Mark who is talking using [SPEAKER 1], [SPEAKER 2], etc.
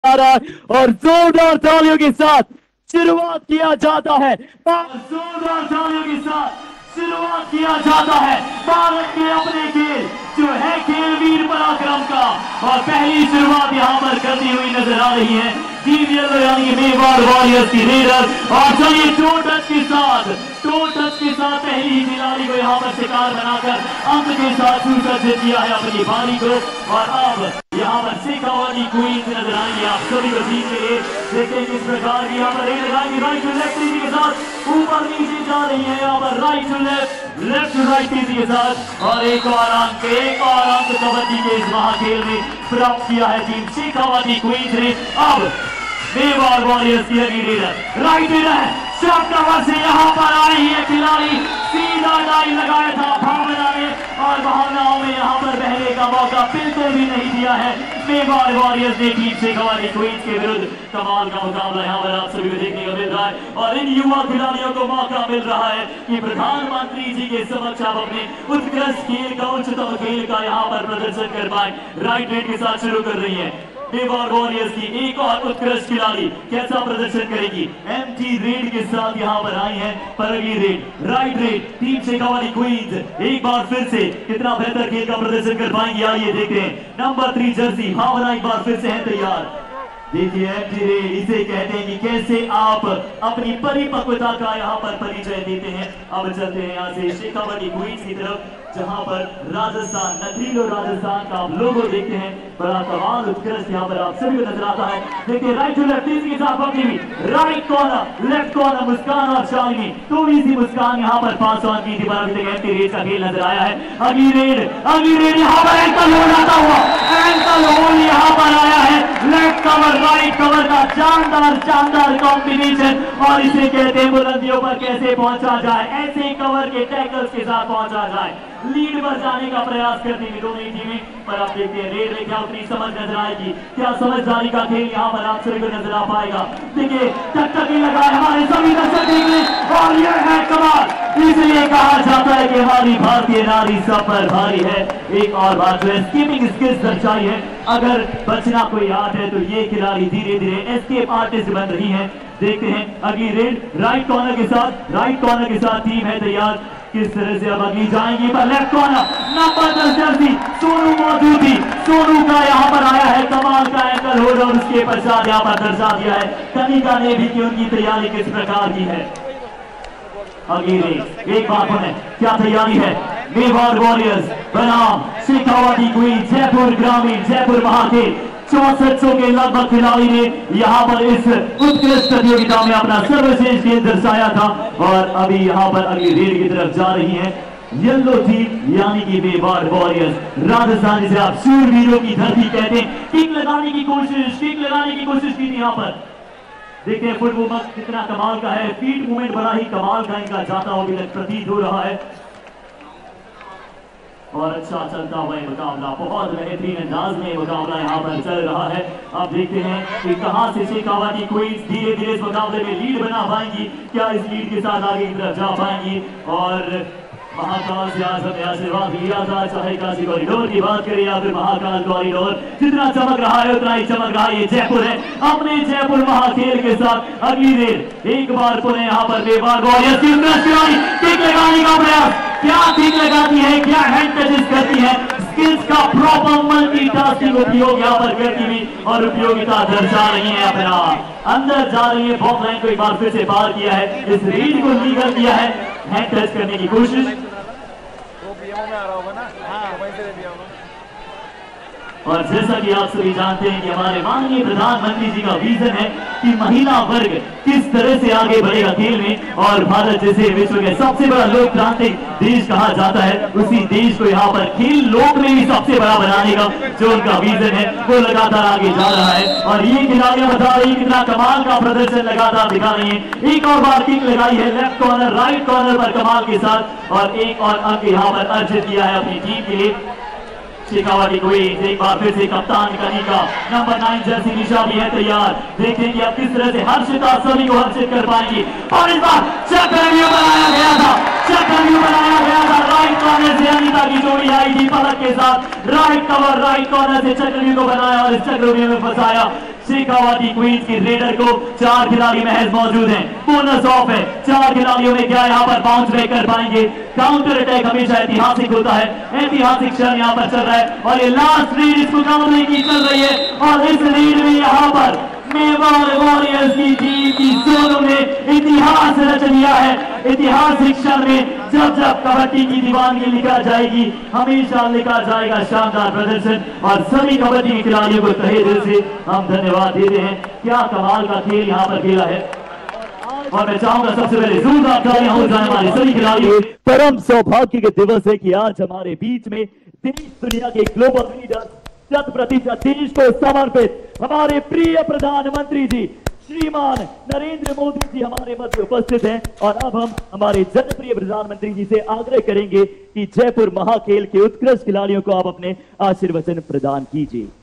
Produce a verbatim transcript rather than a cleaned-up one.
[SPEAKER 1] आ रहा है और जोरदार तालियों के साथ शुरुआत किया जाता है। जोरदार तालियों के साथ शुरुआत किया जाता है भारत के अपने खेल जो है खेल वीर पराक्रम का। और पहली शुरुआत यहाँ पर करती हुई नजर आ रही है टीम येलो यानी कि मेवाड़ वॉरियर्स की रेडर। और चलिए टो टच के साथ टो टच के साथ पहली ही खिलाड़ी को यहाँ पर शिकार बनाकर अंत के साथ सुसज्जित किया है अपनी बारी को। और अब यहाँ पर शेखावाटी क्वींस नजर आएंगे आप सभी को जीत के लिए। देखते हैं किस प्रकार की यहाँ पर रेड लगाएंगे राइट टू लेफ्ट तेजी के साथ ऊपर नीचे जा रही है यहाँ पर right to left left to right तेजी के साथ। और एक और अंक एक और अंक कबड्डी के इस महाखेल में प्राप्त किया है टीम शेखावाटी क्वींस ने। अब मेवाड़ वॉरियर्स की अगली रेडर राइट रेडर है शॉट कवर से यहाँ पर आ रही है खिलाड़ी सीधा डाई लगाया था भावना ने और भावनाओं में यहाँ पर बहने का मौका बिल्कुल भी नहीं दिया है मेवाड़ वॉरियर्स ने टीम शेखावाटी क्वींस के विरुद्ध। कमाल का मुकाबला यहाँ पर आप सभी को देखने को मिल रहा है और इन युवा खिलाड़ियों को मौका मिल रहा है कि प्रधानमंत्री जी के समक्ष आप अपने उत्कृष्ट खेल का उच्चतम खेल का यहाँ पर प्रदर्शन कर पाए। राइट रेड के साथ शुरू कर रही है मेवाड़ वॉरियर्स की एक और उत्कृष्ट खिलाड़ी कैसा प्रदर्शन करेगी एमटी रेड के साथ यहाँ पर आई है पर अगली raid right raid team Shekhawati queens एक बार फिर से कितना बेहतर खेल का प्रदर्शन कर पाएंगे आइए देखते हैं। नंबर थ्री जर्सी भावना एक बार फिर से है तैयार। देखिए एमटी रेड इसे कहते हैं कि कैसे आप अपनी परिपक्वता का यहाँ पर परिचय देते हैं। अब चलते हैं यहाँ से शेखावाटी क्वींस की तरफ जहां पर राजस्थान नगरीलो राजस्थान का आप लोगो देखते हैं बड़ा कमाल उत्कृष्ट यहाँ पर आप सभी को नजर आता है। देखिए राइट टू लेफ्ट के साथ पकड़ी हुई right corner left corner Muskan और शालिनी थोड़ी सी मुस्कान यहाँ पर पास ऑन की थी पर अभी तक एंटी रेड का खेल नजर आया है। अगली रेड अगली रेड यहाँ पर एंकल होल्ड आता हुआ एंकल होल्ड यहाँ पर आया है लेफ्ट कवर राइट कवर का शानदार शानदार कॉम्बिनेशन और इसे कहते हैं बुलंदियों पर कैसे पहुंचा जाए ऐसे कवर के टैकल्स के साथ पहुंचा जाए। लीड पर जाने का प्रयास करती हुई दोनों टीमें पर आप देखते हैं रेड में क्या उतनी समझ नजर आएगी क्या समझदारी का खेल यहाँ पर आप सभी को नजर आ पाएगा। देखिए टकटकी लगा है हमारे सभी दर्शक देखने और यह है कमाल इसलिए कहा जाता है कि हमारी भारतीय नारी सब पर भारी है। एक और बात जो है स्कीपिंग स्किल्स दर्शाई है अगर बचना कोई आर्ट है तो ये खिलाड़ी धीरे धीरे एस्केप आर्टिस्ट बन रही है। देखते हैं अगली रेड राइट कॉर्नर के साथ राइट कॉर्नर के साथ टीम है तैयार किस तरह से अब अगली जाएंगी पर लेफ्ट कॉर्नर नंबर दस जर्सी सोनू मौजूद थी सोनू का यहाँ पर आया है कमाल का एंकल होल्ड और उसके पश्चात यहाँ पर दर्शा दिया है कनिका ने भी कि उनकी तैयारी किस प्रकार की है। अगली रेड एक बात है क्या तैयारी है मेवाड़ वॉरियर्स बनाम शेखावाटी क्वींस जयपुर ग्रामीण जयपुर महाखेल चौसठ सौ के लगभग खिलाड़ी ने यहाँ पर इस उत्कृष्ट प्रतियोगिता में अपना सर्वश्रेष्ठ खेल दर्शाया था और अभी यहाँ पर अगली रेड की तरफ जा रही है येलो टीम यानी कि मेवाड़ वॉरियर्स राजस्थान जिसे आप शूरवीरों की धरती कहते हैं। किक लगाने की कोशिश किक लगाने की कोशिश की थी यहाँ पर देखते हैं फुट मूवमेंट कितना कमाल का है फीट मूवमेंट बड़ा ही कमाल का इनका जाता हुआ प्रतीत हो रहा है और अच्छा चलता हुआ मुकाबला बहुत बेहतरीन अंदाज में मुकाबला यहाँ पर चल रहा है। अब देखते हैं कि कहां से शेखावाटी क्वींस धीरे धीरे इस मुकाबले में लीड बना पाएंगी क्या इस लीड के साथ आगे की तरफ जा पाएंगी। और महाकाल से आज हमें आशीर्वाद लिया था चाहे काशी कॉरिडोर की बात करें या फिर महाकाल कॉरिडोर जितना चमक रहा है उतना ही चमक रहा है ये जयपुर है अपने जयपुर महाखेल के साथ। अगली रेड एक बार पुनः यहाँ पर मेवाड़ वॉरियर्स की किक लगाने का प्रयास क्या किक लगाती है क्या हैंड टचेस करती है स्किल्स का प्रॉपर मल्टीटास्किंग उपयोग यहाँ पर करती हुई और उपयोगिता दर्शा रही है अपना अंदर जा रही है बॉक्स लाइन को एक बार फिर से पार किया है इस रीड को लीगल किया है हैंड टच करने की कोशिश और जैसा कि आप सभी जानते हैं कि हमारे माननीय प्रधानमंत्री जी का विजन है कि महिला वर्ग किस तरह से आगे बढ़ेगा खेल में और भारत जैसे विश्व के सबसे बड़ा लोकतांत्रिक देश कहा जाता है उसी देश को यहाँ पर खेल लोक में भी सबसे बड़ा बनाने का जो उनका विजन है वो लगातार आगे जा रहा है। और ये खिलाड़ियां बता रही कितना कमाल का प्रदर्शन लगातार दिखा रही है। एक और बार किक लगाई है लेफ्ट कॉर्नर राइट कॉर्नर पर कमाल के साथ और एक और अंक यहाँ पर अर्जित किया है अपनी टीम के लिए। शेखावाटी क्वींस एक बार फिर से कप्तान Kanika number nine jersey Nisha भी है तैयार। देखेंगे अब किस तरह से हर्षिता सभी को हर्षित कर पाएंगी और इस बार चक्रव्यूह बनाया गया था चक्रव्यूह बनाया गया था राइट कॉर्नर से अनीता की जोड़ी आई थी पलक के साथ राइट कवर राइट कॉर्नर से चक्रव्यूह को बनाया और इस चक्रव्यूह में फंसाया शेखावाटी क्वींस की रेडर को चार खिलाड़ी महज मौजूद हैं। बोनस ऑफ है, चार खिलाड़ियों में क्या यहाँ पर बाउंस बैक कर पाएंगे। काउंटर अटैक हमेशा ऐतिहासिक होता है, ऐतिहासिक क्षण यहाँ पर चल रहा है और ये लास्ट रीड इसको कमरने की चल रही है और इस रीड में यहाँ पर मेवाड़ वॉरियर्स की टीम की जोरों ने इतिहास रच दिया है। ऐतिहासिक क्षण में जब जब कबड्डी की दीवानगी लिखा जाएगी, हमेशा लिखा जाएगा शानदार प्रदर्शन और सभी कबड्डी के खिलाड़ियों को तहे दिल से हम धन्यवाद देते हैं। क्या कमाल का खेल यहाँ पर खेला है और मैं चाहूंगा सबसे पहले जोरदार तालियां हो जाए हमारे सभी खिलाड़ियों। परम सौभाग्य के दिवस है कि आज हमारे बीच में देश दुनिया के ग्लोबल लीडर शत प्रतिशत देश को समर्पित हमारे प्रिय प्रधानमंत्री जी श्रीमान नरेंद्र मोदी जी हमारे मध्य उपस्थित हैं और अब हम हमारे जनप्रिय प्रधानमंत्री जी से आग्रह करेंगे कि जयपुर महाखेल के उत्कृष्ट खिलाड़ियों को आप अपने आशीर्वचन प्रदान कीजिए।